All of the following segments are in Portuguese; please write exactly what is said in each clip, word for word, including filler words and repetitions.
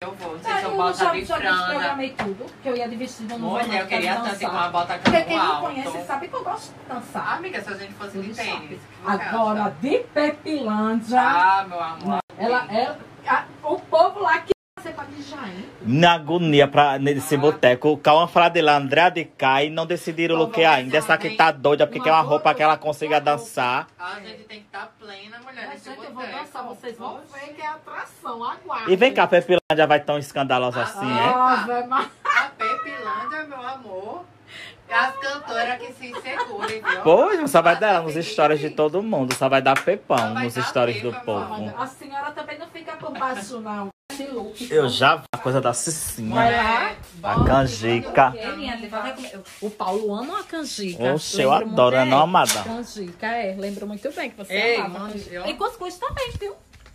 Eu vou, não sei Ah, se eu eu boto já, a de já franja. desprogramei tudo, que eu ia de vestido no Mulher, eu queria tanto ir com uma bota Porque cano quem me alto. conhece sabe que eu gosto de dançar. Ah, amiga, se a gente fosse de tênis, o que você Agora, acha? de Pepilândia, Ah, meu amor. ela, ela, a- o povo lá que você pra mijar, hein? Na agonia pra, nesse boteco. O Cauã falar dele, André de Cai, não decidiram o que ainda. Essa aqui tá doida porque quer uma roupa que ela consiga dançar. A gente tem que estar plena, mulher, Mas, nesse gente, eu vou boteco. dançar, vocês vão ver que é atração, aguarde. E vem cá, a Pepilândia vai tão escandalosa assim, é? Ave Maria. A Pepilândia, meu amor. É as cantoras que se segurem, viu? Pois, só vai dar nos stories de todo mundo. Só vai dar pepão Só vai nos dar stories do pepa, povo. A senhora também não fica por baixo, não. Esse look. Eu já vi a coisa da Cicinha. Vai lá. A canjica. O Paulo ama a canjica. Oxe, eu Lembro adoro, muito né, não, bem. amada? Canjica, é. Lembro muito bem que você Ei, amava mano, canjica. viu? E cuscuz também, viu?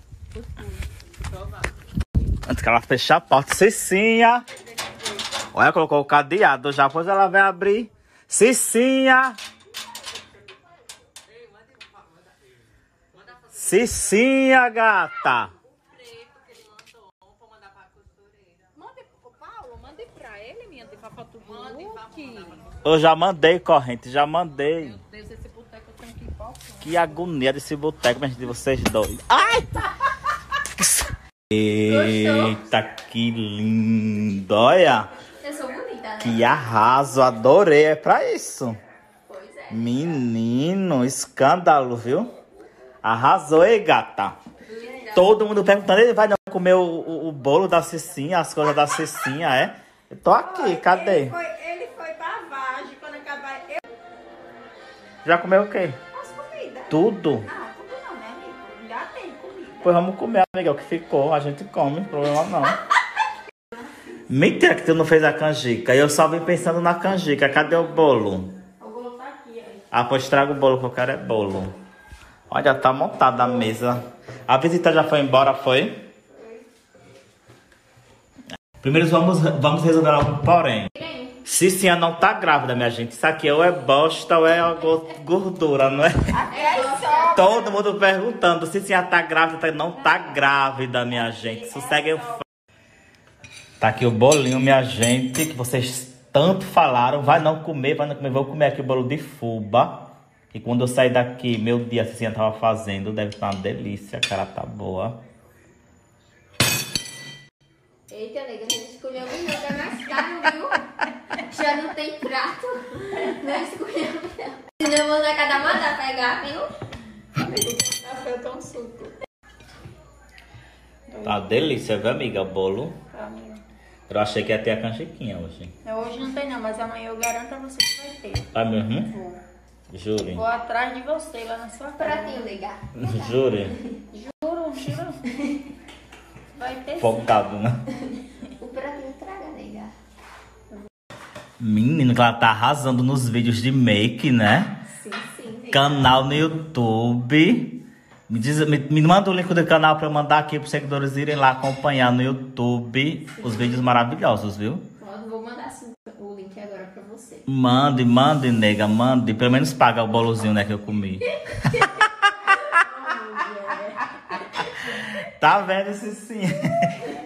Antes que ela fechar a porta. Cicinha. Olha, colocou o cadeado já. Depois ela vai abrir. Cicinha. Cicinha, gata. Mande pro Paulo, mande pra ele, minha de papatu look. Eu já mandei, corrente. Já mandei. Meu Deus, esse boteco eu tenho que ir pra Que agonia desse boteco, mas de vocês dois. Ai! Eita, que lindo. Olha. Eu sou bonita, né? Que arraso, adorei. É pra isso. Pois é. Menino, escândalo, viu? Arrasou, hein, gata? Todo mundo perguntando, ele vai não comer o, o, o bolo da Cicinha, as coisas da Cicinha, é? Eu tô aqui, cadê? Ele foi, ele foi pra Vagem, quando acabar... Eu... Já comeu o quê? As comidas. Tudo? Ah, tudo não, né, amigo? Já tem comida. Pois vamos comer, amiga. O que ficou, a gente come, problema não. Mentira que tu não fez a canjica. Eu só vim pensando na canjica. Cadê o bolo? O bolo tá aqui, aí. Ah, pois traga o bolo que eu quero é bolo. Olha, tá montada a mesa. A visita já foi embora, foi? Primeiro vamos, vamos resolver algo, porém. Cicinha não tá grávida, minha gente. Isso aqui ou é bosta ou é gordura, não é? É só... Todo mundo perguntando. Cicinha tá grávida, não tá grávida, minha gente. Sossegue o... Tá aqui o bolinho, minha gente, que vocês tanto falaram. Vai não comer, vai não comer. Vou comer aqui o bolo de fubá. E quando eu sair daqui, meu dia, a Cicinha tava fazendo. Deve estar uma delícia, a cara tá boa. Eita, nega, a gente escolheu um lugar mais caro, viu? Já não tem prato. Não escolheu, não. Senão eu vou na cada mandar pegar, viu? Nossa, eu tô um suco. Tá uma delícia, viu, amiga? O bolo. Pra mim. Eu achei que ia ter a canjiquinha hoje. Hoje não tem não, mas amanhã eu garanto a você que vai ter. Tá mesmo? Vou. Jure. Vou atrás de você lá na sua casa. Pratinho, nega. Jure. Juro, juro. Vai ter Folgado, né? O pratinho traga, nega. Menino, que ela tá arrasando nos vídeos de make, né? Sim, sim, nega. Canal no YouTube. Me, diz, me, me manda o link do canal pra eu mandar aqui pros seguidores irem lá acompanhar no YouTube os vídeos maravilhosos, viu? Pode, vou mandar assim, o link agora pra você. Mande, mande, nega, mande. Pelo menos paga o bolozinho, né, que eu comi. Tá vendo, Cicinha?